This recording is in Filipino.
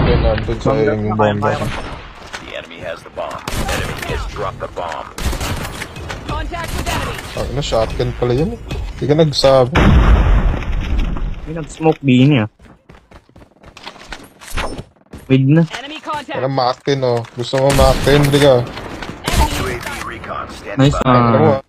Yan, nandun sa yung bomba. The enemy has the bomb. Enemy has dropped the bomb. Contact with enemy. Ano, shotgun pala yun. Hindi ka nagsabi. May nag-smoke B niya. Wait na. Enemy contact. Parang Mac 10, oh. Gusto mo Mac 10, hindi ka. UAV recon standing Nice. by. Ano mo,